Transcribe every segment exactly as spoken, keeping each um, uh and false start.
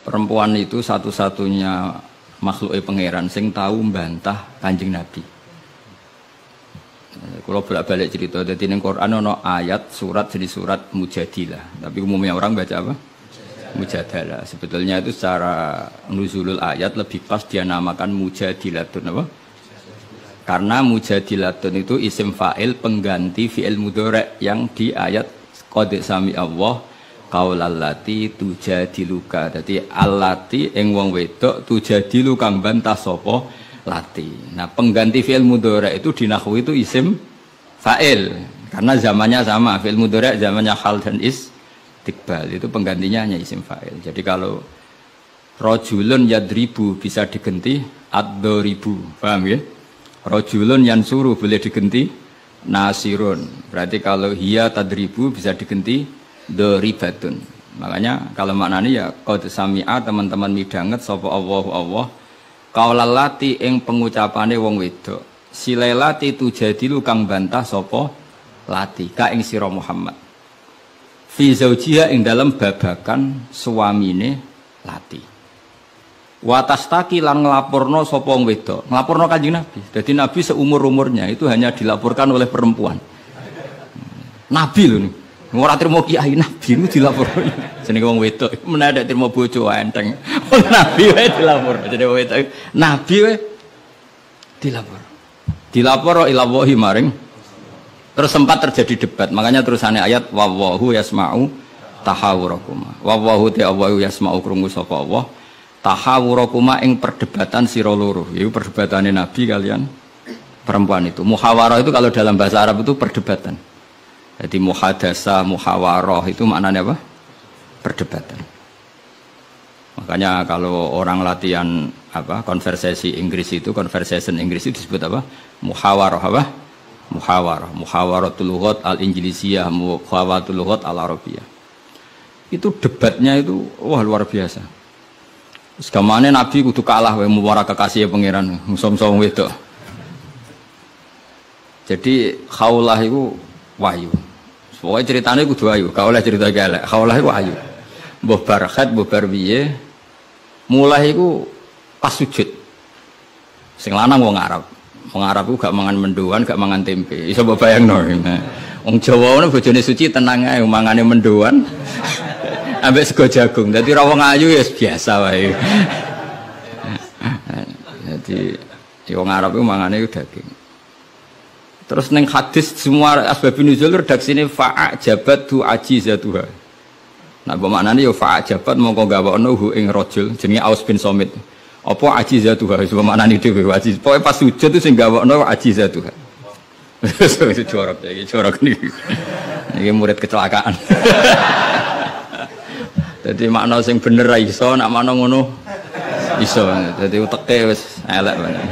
perempuan itu satu-satunya makhluk pangeran sing tahu mbantah Kanjeng Nabi. Kalau bolak-balik cerita, jadi ning Quran ono ayat surat jadi surat Mujadilah, tapi umumnya orang baca apa? Mujadalah. Sebetulnya itu secara nuzulul ayat lebih pas dia namakan Mujadilatun apa? Karena Mujadilatun itu isim fa'il pengganti fi'il mudhari' yang di ayat qad sami Allah qaulallati tujadiluka. Dadi allati ing wong wedok tujadilu kang bantah sapa lati. Nah, pengganti fi'il mudhari' itu di nahwu itu isim fa'il karena zamannya sama. Fi'il mudhari' zamannya hal dan istiqbal, itu penggantinya hanya isim fa'il. Jadi kalau rajulun yadribu bisa diganti ad-daribu. Paham ya? Rajulun yansuru boleh diganti nasirun. Berarti kalau hiya tadribu bisa diganti daribatun. Makanya kalau maknanya ya qad sami'a, teman-teman midanget sapa Allahu Allah kaulalati ing pengucapane wong wedok silelati tujadilu kang bantah sapa lati ka ing sira Muhammad fi zaujiha ing dalam babakan suamine lati watastaki lan nglaporno sapa wong wedok nglaporno Kanjeng Nabi. Jadi Nabi seumur-umurnya itu hanya dilaporkan oleh perempuan. Nabi lho nih ora trimo kiai, Nabi itu dilaporno jenenge wong wedok menawa trimo bojo enteng. Nabi wae dilapor jenenge wong wedok Nabi wae dilapor dilapor ila wahi maring. Terus sempat terjadi debat, makanya terusannya ayat wallahu yasma'u tahawurakuma wallahu ta'awu yasma'u krungu sapa Allah tahawurakuma ing perdebatan sira loro. Iku perdebatane Nabi kalian perempuan itu. Muhawarah itu kalau dalam bahasa Arab itu perdebatan. Jadi muhadasa, muhawarah itu maknanya apa? Perdebatan. Makanya kalau orang latihan apa konversasi Inggris itu, conversation Inggris itu disebut apa? Muhawarah apa? Muhawarah. Muhawaratul lughat al-Inggrisiyah, muhawaratul lughat al-Arabiyah. Itu debatnya itu wah luar biasa. Segamane Nabi kudu kalah wae muwara kekasih pangeran, musom-som wedok. Jadi khaulah itu wahyu. Pokoknya ceritanya kudu wahyu, gak oleh cerita gelek. Khaulah itu wahyu. Mbah Barkhat, mbah Barbiye mulai itu pas sujud. Sing lanang wong Arab. Wong Arab ku gak mangan mendoan, gak mangan tempe. Iso mbok bayangno. Wong Jawa ngono bojone suci tenang ae mangane mendoan. Ambek sego jagung. Dadi ra wong ayu ya biasa wae. Jadi wong Arab ku mangane daging. Terus neng hadis semua asbabun nuzul redaksine fa'a jabat tu ajizatuha. Nah bermaknane ya fa'a jabat mongko gawakno hu ing rajul jenenge Aus bin Somit. Apa ajizatuha wis bermaknane dhewe ajiz. Pokoke pas sujud itu sing gawakno ajizatuha. Wis jorok iki jorok niki. Niki murid kecelakaan. Dadi makna sing bener ra iso, nak makna ngono iso. Dadi uteke wis elek banget.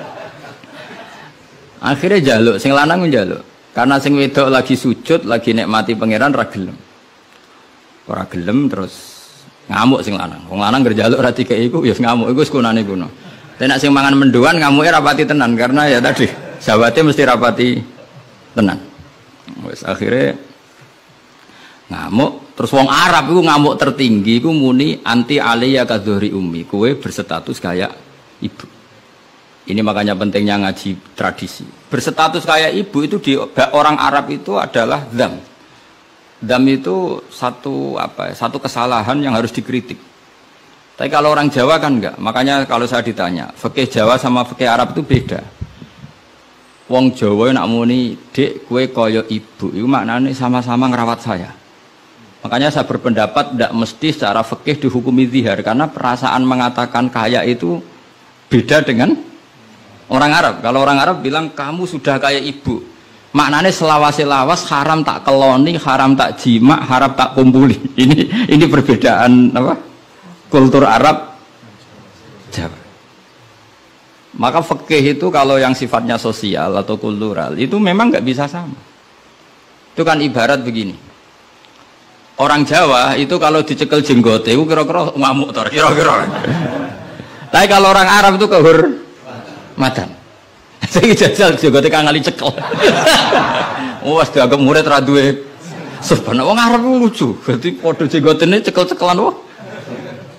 Akhirnya jaluk, sing lanang njaluk. Karena sing wedok lagi sujud, lagi nikmati pangeran ra gelem. Ora gelem terus ngamuk sing lanang. Wong lanang ngerjaluk ra dikeki iku ya ngamuk iku wis kunane kuno. Tapi nek sing mangan mendoan ngamuke rapati tenan karena ya tadi sahabate mesti rapati tenan. Wis akhirnya ngamuk, terus wong Arab iku ngamuk tertinggi iku muni anti aliyya kadhuri ummi. Kowe berstatus kayak ibu. Ini makanya pentingnya ngaji tradisi. Berstatus kayak ibu itu di orang Arab itu adalah dzam. Dzam itu satu apa? Satu kesalahan yang harus dikritik. Tapi kalau orang Jawa kan enggak. Makanya kalau saya ditanya, fikih Jawa sama fikih Arab itu beda. Wong Jawa nak muni, "Dek, kowe kaya ibu." Itu maknanya sama-sama ngerawat saya. Makanya saya berpendapat tidak mesti secara fikih dihukumi zihar karena perasaan mengatakan kaya itu beda dengan orang Arab. Kalau orang Arab bilang kamu sudah kayak ibu, maknanya selawas-selawas haram tak keloni, haram tak jima, haram tak kumpuli. Ini ini perbedaan apa? Kultur Arab Jawa. Maka fikih itu kalau yang sifatnya sosial atau kultural itu memang nggak bisa sama. Itu kan ibarat begini. Orang Jawa itu kalau dicekel jenggote itu kira-kira ngamuk tor, kira-kira. Tapi kalau orang Arab itu kehur madan. Saya jajal jenggote kang ngali cekel. Oh, wis dianggap murid ra duwe. Subhanallah wong Arab lucu. Berarti padha jenggotene cekel-cekelan wae.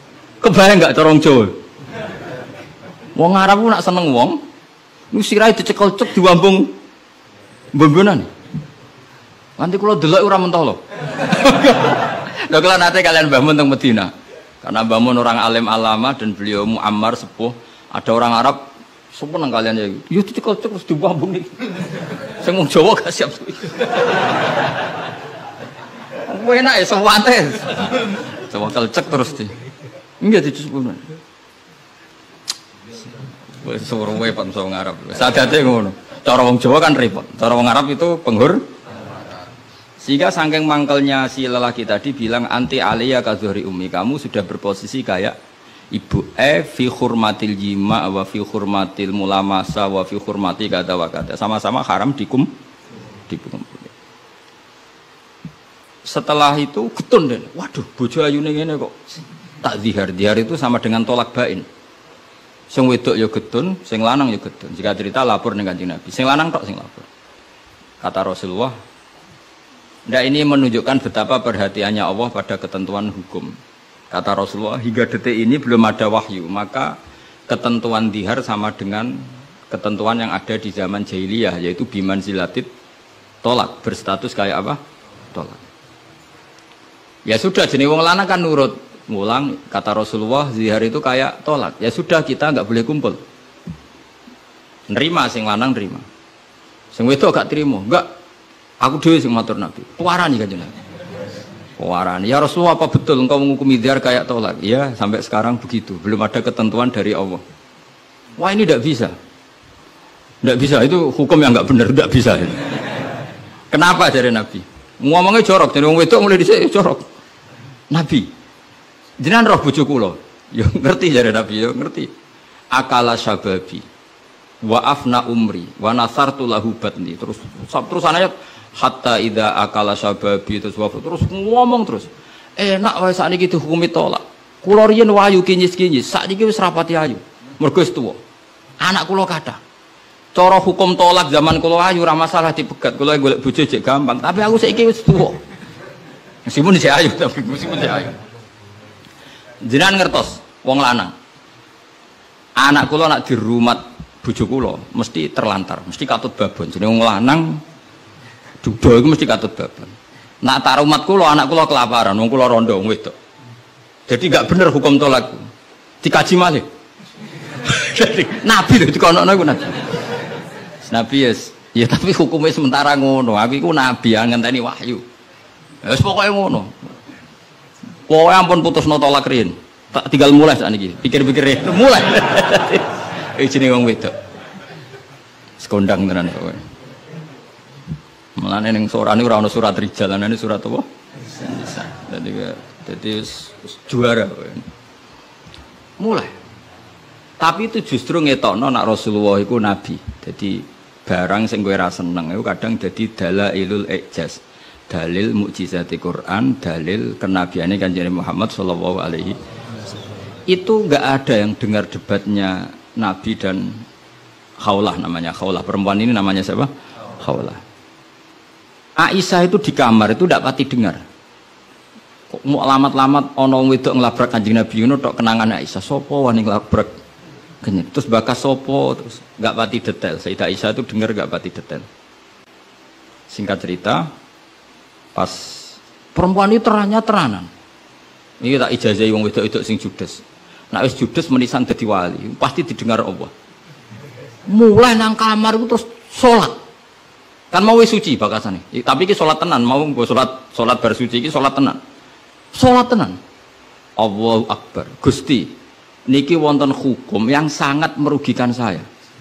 Kebayang enggak corong Jawa? Wong Arab ku nak seneng wong, niku sirahe dicekel-cek diwambung mbombonan. Nanti kula delok ora mentah lho. Lha kula nate kalian Mbah Mun teng Medina. Karena Mbah Mun orang alim alama dan beliau muammar sepuh, ada orang Arab seneng kalian ya. Yo dicekel-cek terus diwambung iki. Sing wong Jawa gak siap. Kowe enak ya sewate. Coba kelcek terus di. Enggak dicekel. Wis suruh wae Pak wong Arab. Sadate ngono. Cara wong Jawa kan repot. Cara wong Arab itu penghur. Sehingga saking mangkelnya si lelaki tadi bilang anti aliyah kazuhri ummi, kamu sudah berposisi kayak ibu. Eh fi hurmatil jima wa fi hurmatil mulamasa wa fi hurmati kata wa kata. Sama-sama haram dikum dikum. Setelah itu getun deh. Waduh, bojo ayune ngene kok. Tak zihar. Zihar itu sama dengan tolak bain. Sing wedok ya getun, sing lanang ya getun. Jika cerita lapor ning Kanjeng Nabi. Sing lanang tok sing lapor. Kata Rasulullah, ndak ini menunjukkan betapa perhatiannya Allah pada ketentuan hukum. Kata Rasulullah, hingga detik ini belum ada wahyu, maka ketentuan zihar sama dengan ketentuan yang ada di zaman jahiliyah, yaitu biman zilatit tolak, berstatus kayak apa? Tolak. Ya sudah, jenis wong lanang kan nurut. Ngulang, kata Rasulullah, zihar itu kayak tolak. Ya sudah, kita nggak boleh kumpul. Nerima, sing lanang nerima. Sing wedok gak terima, enggak. Aku dhewe sing matur Nabi. Puarani Kanjeng Nabi. Puarani. Ya Rasulullah, apa betul engkau menghukumi zihar kayak tolak? Ya, sampai sekarang begitu. Belum ada ketentuan dari Allah. Wah, ini tidak bisa. Tidak bisa, itu hukum yang enggak benar, tidak bisa. Kenapa dari Nabi? Ngomongnya jorok, jadi wong wedok mulai dhisik jorok. Nabi, jenengan roh bojo kula. Ya ngerti jare Nabi, ya ngerti. Akala syababi wa afna umri wa nasartu lahu batni. Terus terus ayat hatta idza akala syababi terus wa terus ngomong terus. Enak wae sakniki dihukumi tolak. Kula riyen wayu kinyis-kinyis, sakniki wis rapati ayu. Mergo wis tuwa. Anak kula kathah. Cara hukum tolak zaman kula ayu ora masalah dipegat. Kula golek bojo jek gampang, tapi aku saiki wis tuwa. Meskipun si ayu, tapi meskipun si ayu. Jenengan ngertos, wong lanang. Anak kula nak dirumat bojo kula mesti terlantar, mesti katut babon. Jenenge wong lanang duda iku mesti katut babon. Nak tarumat kula anak kula kelaparan, wong kula rondo wong wedok. Jadi enggak bener hukum tolak. Dikaji malih. Jadi nabi lho dikonokno iku nabi. Nabi yes, ya tapi hukumnya sementara ngono. Aku iku nabi ngenteni wahyu. Wis pokoke ngono. Pokoke ampun putusno tolak riyen. Tak tinggal mulai sakniki. Pikir-pikir mulai. Eh jenenge wong wedok. Sekondang tenan kowe. Mulane ning sorane ora ana surat rijal, ana surat apa? Nisa. Dadi dadi juara kowe. Mulai. Tapi itu justru ngetokno nak Rasulullah iku nabi. Jadi barang sing kowe ra seneng iku kadang dadi dalailul ijaz. Dalil mukjizati Quran, dalil kenabiane Kanjeng Muhammad sallallahu alaihi wasallam. Itu enggak ada yang dengar debatnya Nabi dan Khawlah namanya. Khawlah perempuan ini namanya siapa? Khawlah. Aisyah itu di kamar itu enggak pati dengar. Kok mau lamat-lamat ana wong wedok nglabrak Kanjeng Nabi ngono tok kenangan Aisyah. Sopo wani nglabrak? Terus bakas sopo terus enggak pati detail. Sayyidah Aisyah itu dengar enggak pati detail. Singkat cerita, pas perempuan ini terangnya teranan. Ini tak ijazahi wong wedok-wedok sing judes. Nek wis judes menisan dadi wali, pasti didengar Allah. Mulai nang kamar itu terus salat. Kan mau wis suci bakasane. Tapi iki salat tenan, mau nggo salat salat bar suci iki salat tenan. Salat tenan. Allahu Akbar. Gusti, niki wonten hukum yang sangat merugikan saya.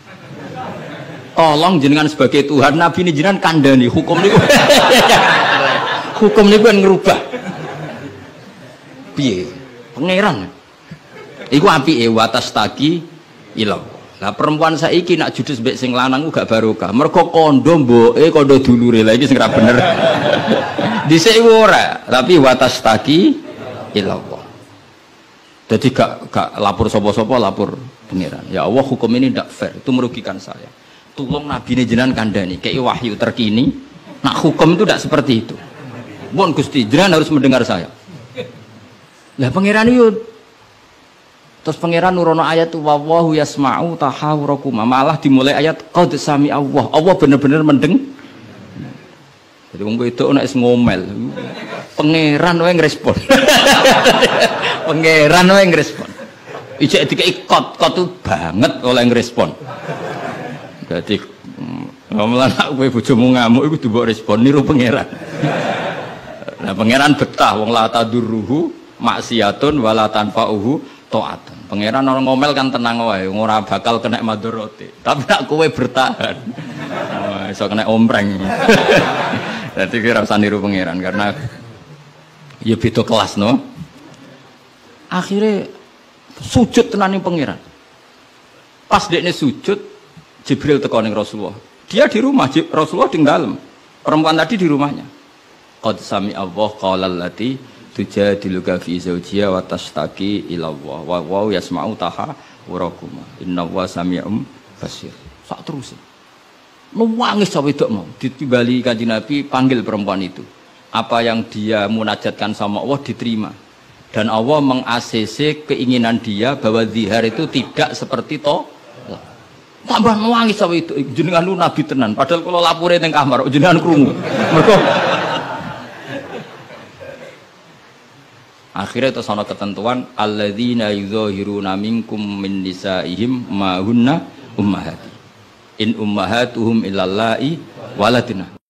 Tolong jenengan sebagai Tuhan, Nabi ini jenengan kandhani hukum niku. Hukum niku kan ngerubah. Piye? Pangeran. Iku apike watas taki ilang. Lah perempuan saiki nak judes mbek sing lanang gak barokah. Mergo kondo mboke kondo dulure. Lah iki sing ra bener. Dhisik ora, tapi watas taki ilang. Jadi gak gak lapor sapa-sapa, lapor pangeran. Ya Allah, hukum ini ndak fair, itu merugikan saya. Tolong Nabi ini jenengan kandhani, kayak wahyu terkini. Nak hukum itu tidak seperti itu. Mohon Gusti, jenengan harus mendengar saya. Lah pangeran itu Terus pangeran nurono ayat wallahu yasma'u tahawurakum. Malah dimulai ayat qad sami Allah. Allah bener-bener mendeng. Jadi wong wedok nek wis ngomel, pangeran wae ngrespon. Pangeran wae ngrespon. Ijek dikeki kot, kot tuh banget oleh ngrespon. Dadi ngomelan kowe bojomu ngamuk iku mbok respon niru pangeran. Nah pangeran betah wong la tadurruhu maksiatun wala tanfa'uhu ta'atun. Pangeran orang ngomel kan tenang wae, ora bakal kena madharate. Tapi nek kowe bertahan, oh, iso kena ompreng. Dadi kira usah niru pangeran karena ya beda kelas no. Akhirnya sujud tenan ning pangeran. Pas dekne sujud, Jibril teko ning Rasulullah. Dia di rumah, Rasulullah di dalam. Perempuan tadi di rumahnya. Qad sami Allah qala allati tujadiluka fi zawjiha wa tashtaki ila Allah wa wa yasma'u tahawurakum. Innallaha sami'un basir. Sak terus. Nangis sampai wedok mau ditimbali Kanjeng Nabi panggil perempuan itu. Apa yang dia munajatkan sama Allah diterima. Dan Allah meng-A C C keinginan dia bahwa zihar itu tidak seperti to. Tambah nangis sampai itu jenengan lu nabi tenan. Padahal kalau lapore ning kamar jenengan krungu. Mergo akhirnya itu sono ketentuan alladzina yuzahiruna minkum min nisaihim ma hunna ummahati in ummahatuhum illallahi waladina